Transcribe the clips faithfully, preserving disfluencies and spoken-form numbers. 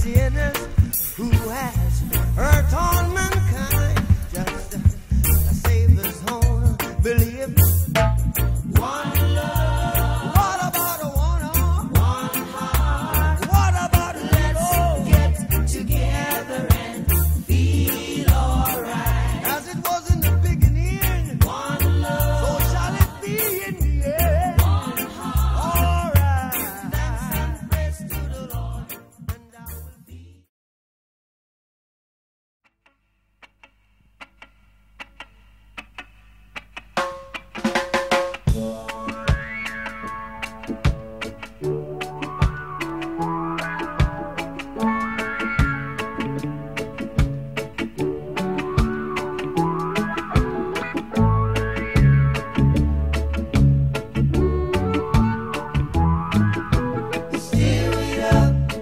sinners who has hurt all mankind. Just to save his own belief. One love. What about a one arm? One heart. What about a let's get together and feel alright? As it was in the beginning. One love. So shall it be in the end. One heart. Alright. Thanks and praise to the Lord. And I will be. Stir it up,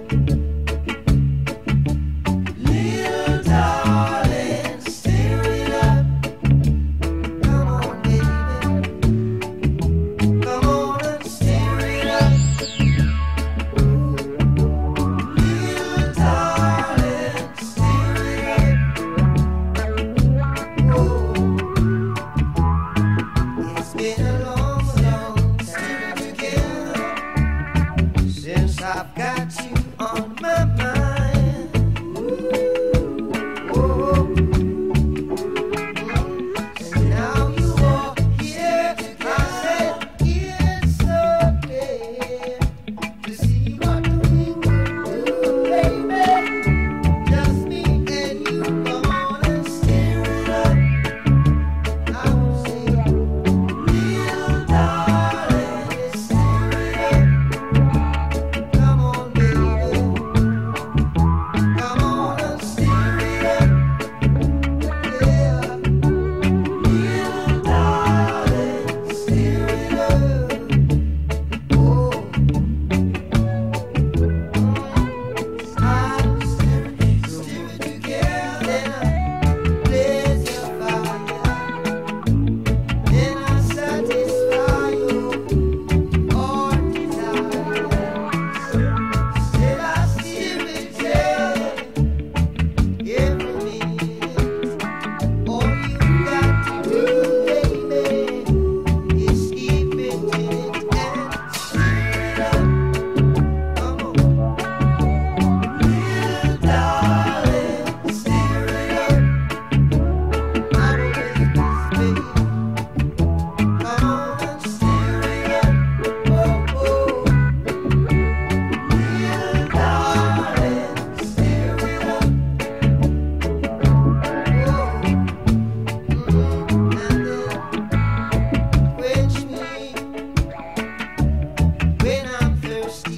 little darling, stir it up. Come on, baby, come on and stir it up. Little darling, stir it up. Oh, it's been a long, long time together. Since I've got you on my mind. Ooh, and now you are here. I said it's okay to see what we can do, baby. Just me and you, come on and stir it up. I will say, little darling, stir it up. Come on, baby. Come on and stir it up. Yeah. Little darling, stir it up. Oh. Start to stir it, stir it together. Blaze your fire. Then I satisfy you all desires. Still I stir it, yeah, every minute. All you got to do, baby, is keep it in it and stir it up. Come on, little darling, stir it up. I don't make this, baby. Come on and stir it up. Oh, oh, little darling, stir it up. Oh, mm, and then quench me when I'm thirsty.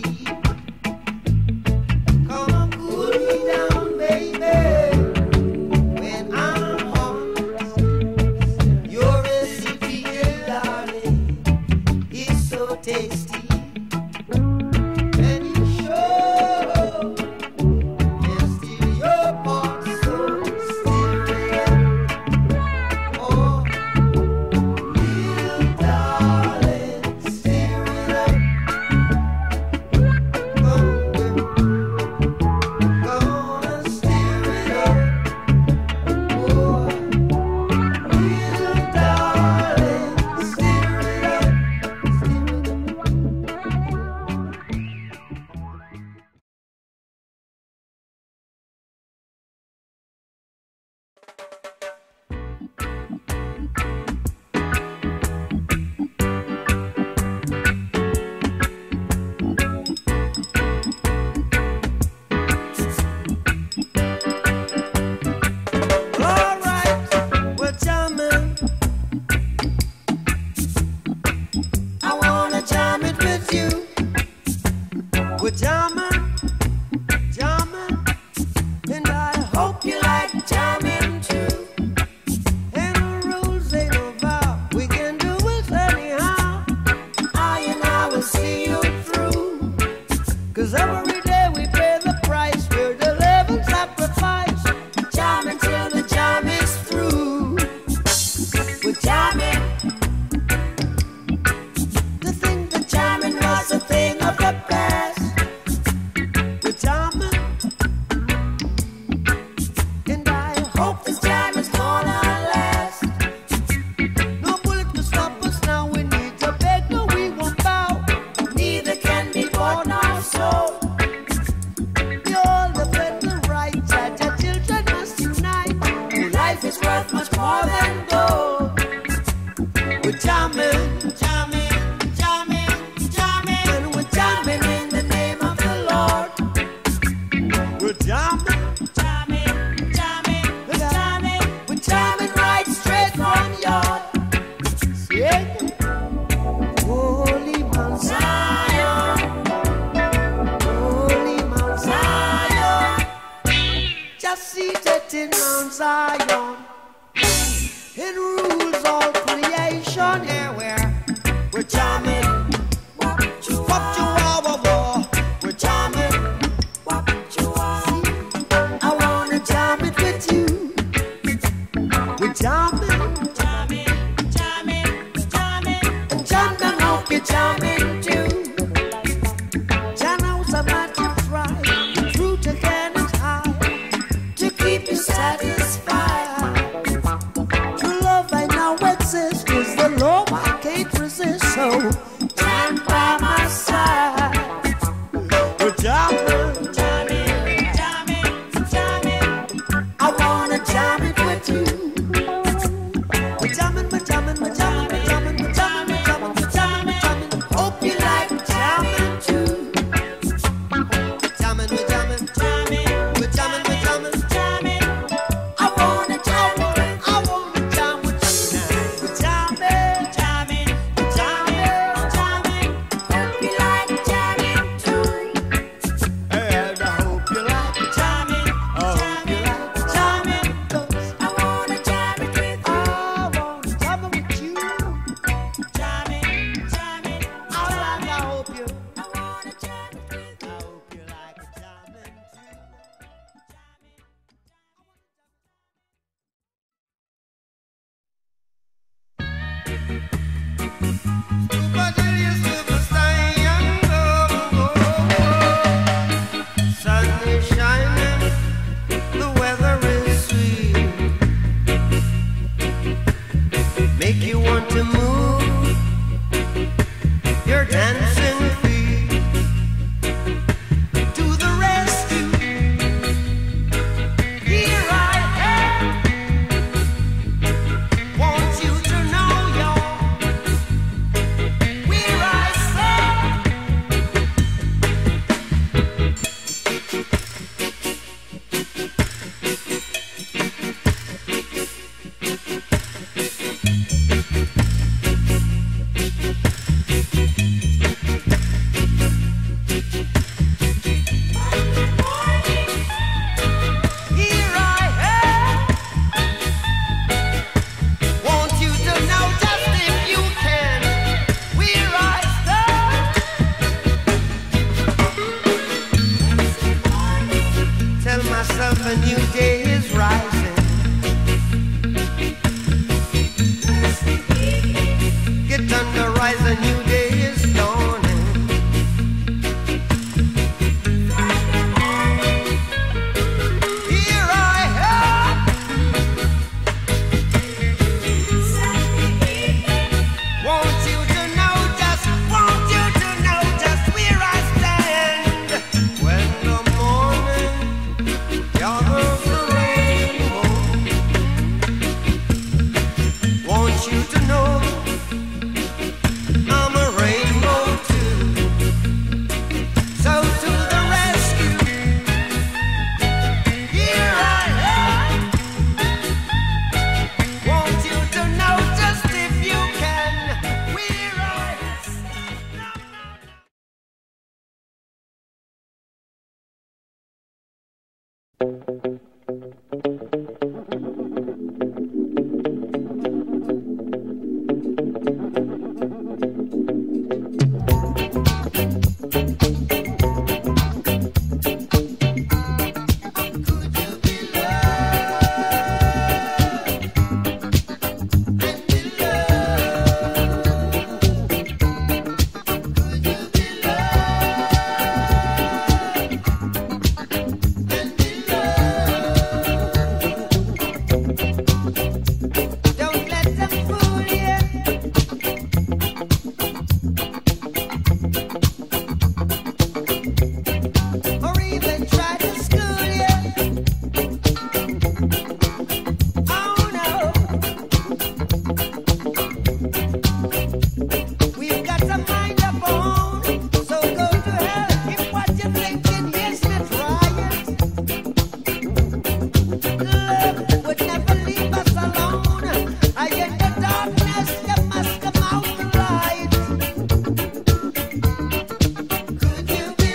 Come on, cool me down, baby, when I'm hungry. Your recipe, darling, is so tasty. And you show can steal your heart, so stir it up. Oh, little darling, stir it up. Come on, come on and stir it up. Oh, little darling, stir it up. All right, we're jamming. I wanna jam it with you. We're jamming, jamming, and I hope you like jamming too. Ain't no rules, ain't no vow. We can do it anyhow. I and I will see you through. 'Cause every day we pay the price. We're the living sacrifice. Jamming till the jam is through. We're jamming. To think that jamming was a thing of the past. no time by my side. Well, jamming, jamming, jamming, jamming. I wanna jam it with you. We're jamming, we're jamming, we're jamming, we're jamming, we're jamming, we're jamming, we're jamming, we're jamming. Hope you like jamming too. Jamming, we're jamming, jamming, we're jamming, we're jamming, jamming. I wanna jam, I wanna jam with you tonight. We're jamming, jamming, we're jamming, jamming. Hope you like jamming too. And I hope you like jamming, I hope you like jamming. 'Cause I wanna jam it with you. I wanna jam it with you. Jamming, jamming. I like, I hope you. I wanna jam it with you. I hope you like jamming too. Sun is shining, the weather is sweet. Make you want to move your dancing feet to the rescue. Here I am. Want you to know you're where I stand. Here I am. Want you to know just if you can where I stand. Tell myself a new day is rising. Get on the rise, a new day is dawning. Here I am. Want you to know just, want you to know just where I stand. When the morning gathers the rainbow, want you to know I'm a rainbow too. So to the rescue, here I am. Want you to know just if you can where I stand. Don't let them fool you. Or even try to school you. Oh no. We've got to mind our own. So go to hell if what you're thinking is not right. Love would never leave us alone. I in the darkness, you must come out the light. Could you be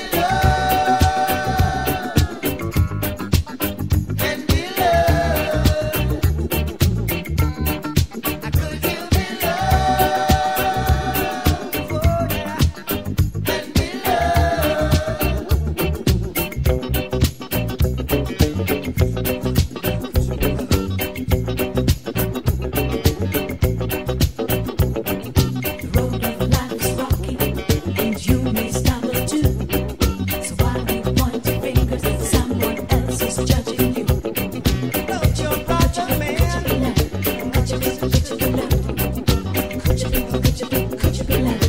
loved and be loved? Could you be loved for that and be The road of life is rocky, and you may stumble too. So why be pointing fingers at someone else who's judging you? Don't you brother man? Could you be, could you be loved? Could you be, could you be, could you be loved?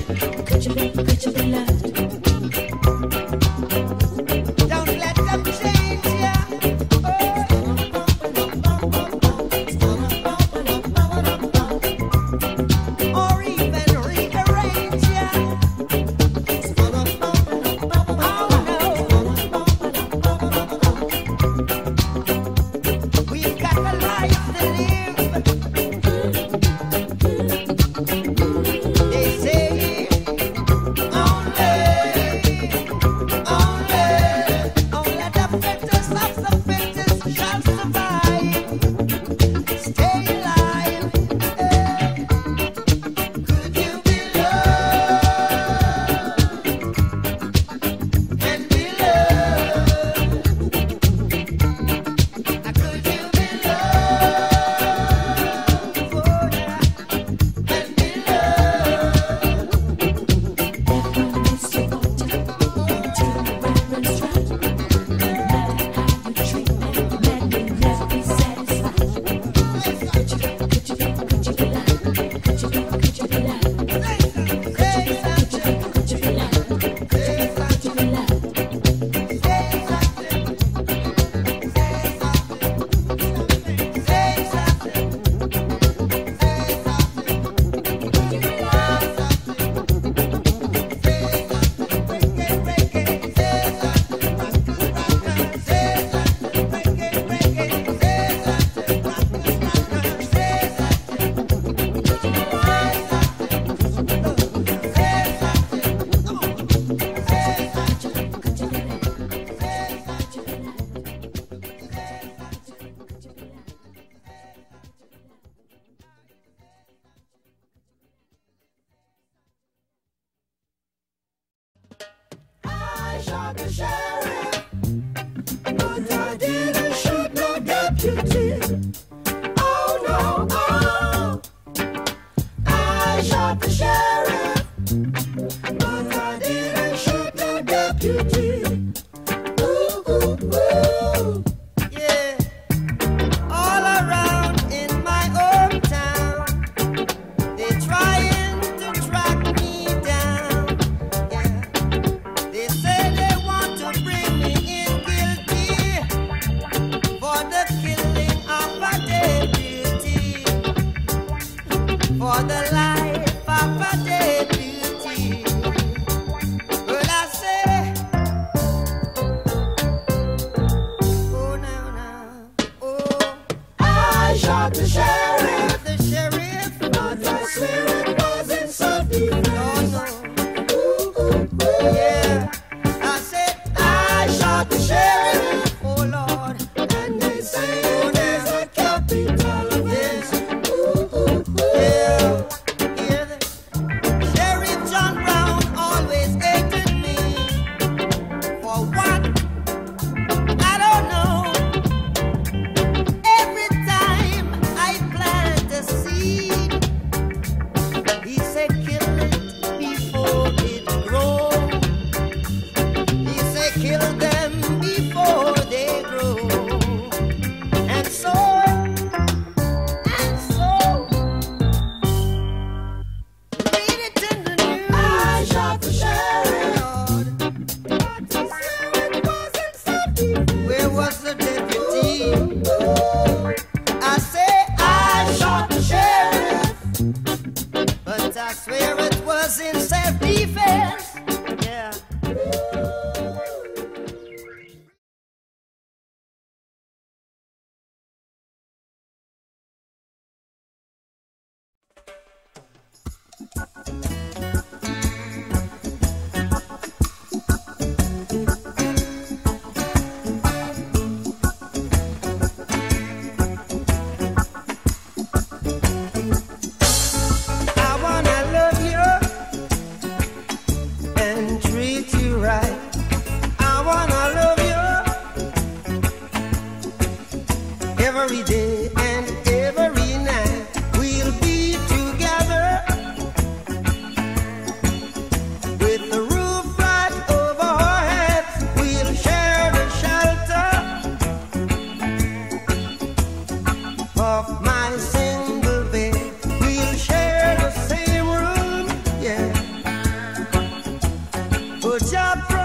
Jah